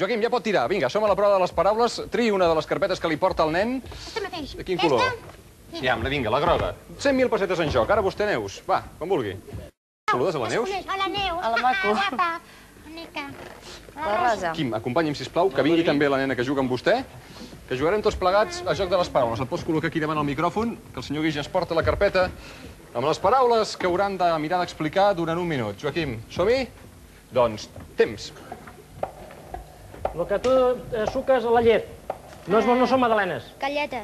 Joaquim, ja pot tirar. Vinga, som a la prova de les paraules. Triï una de les carpetes que li porta el nen. Aquesta mateix. De quin color? Sí, vinga, la groga. 100.000 pessetes en joc. Ara vostè, Neus. Va, com vulgui. Saludes a la Neus? Hola, Neus. A la Maco. Guapa. Bonica. La Rosa. Quim, acompanya'm, sisplau, que vingui també la nena que juga amb vostè, que jugarem tots plegats a joc de les paraules. El pots col·locar aquí davant el micròfon, que el senyor Guix ja es porta la carpeta amb les paraules que hauran de mirar d'explicar durant un minut. Joaquim, som-hi? Doncs, temps. El que tu suques a la llet. No són magdalenes. Galletes.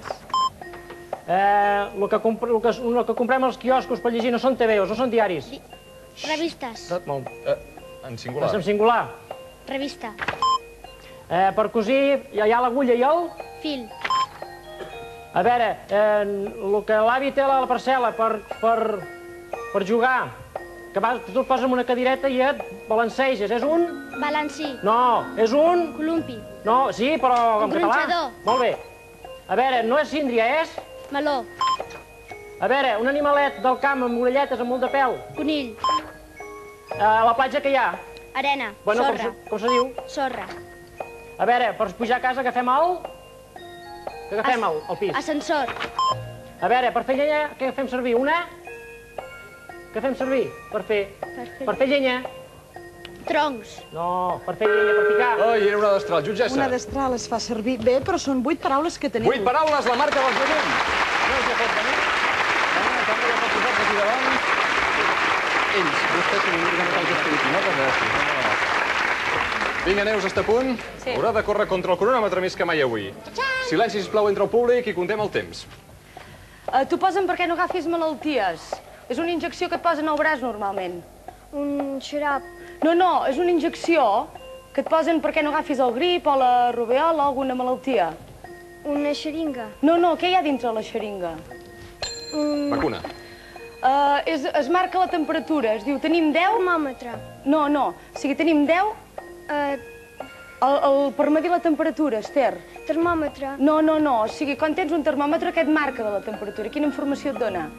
El que comprem als quioscos per llegir no són TVOs, no són diaris. Revistes. Molt. En singular. En singular. Revista. Per cosir hi ha l'agulla i el... Fil. A veure, el que l'avi té a la parcel·la per jugar, que tu et poses en una cadireta i et balanceges, és un... Balancí. No, és un... Columpi. No, sí, però en català. Gronxador. Molt bé. A veure, no és síndria, és... Meló. A veure, un animalet del camp amb orelletes, amb molt de pèl. Conill. A la platja que hi ha? Arena. Bueno, Sorra. com se diu? Sorra. A veure, per pujar a casa agafem el... Què agafem al pis? Ascensor. A veure, per fer llenya, què fem servir? Una? Què fem servir per fer? Per fer llenya? Troncs. No, per fer llenya, per picar. Ai, era una destral. Jutgessa. Una destral es fa servir bé, però són 8 paraules que tenim. 8 paraules, la marca del Joaquim. Neus ja pot venir. També ja pot posar-se aquí davant. Ells, vostè s'ho vulgui que no expliqui. Moltes gràcies. Vinga, Neus, està a punt? Sí. Haurà de córrer contra el cronòmetre més que mai avui. Silenci, sisplau, entre el públic i contem el temps. T'ho posen perquè no agafis malalties. És una injecció que et posen al braç, normalment. Un xarop. No, és una injecció que et posen perquè no agafis el grip o la rubèola o alguna malaltia. Una xeringa. No, què hi ha dintre la xeringa? Vacuna. Es marca la temperatura, es diu, tenim 10... Termòmetre. No, o sigui, tenim 10... Per medir la temperatura, Esther. Termòmetre. No, o sigui, quan tens un termòmetre, què et marca de la temperatura? Quina informació et dona?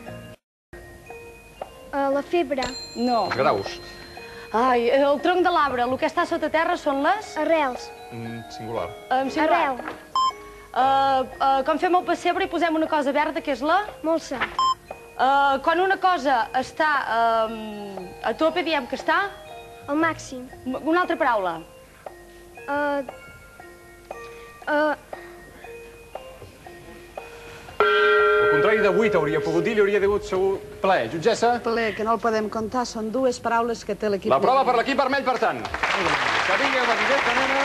La febre. No. Els graus. Ai, el tronc de l'arbre, el que està sota terra són les... Arrels. Singular. Arrel. Quan fem el pessebre hi posem una cosa verda, que és la... Molsa. Quan una cosa està a tope, diem que està... El màxim. Una altra paraula. El contrari de 8 hauria pogut dir, li hauria degut segur ple. Jutgessa? Ple, que no el podem comptar, són 2 paraules que té l'equip. La prova per l'equip vermell, per tant. Que vingui aquesta nena.